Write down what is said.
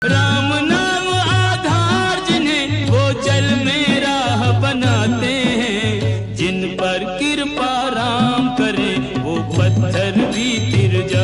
राम नाम आधार जिन्हें वो जल में राह बनाते हैं, जिन पर कृपा राम करे वो पत्थर भी तिर जाते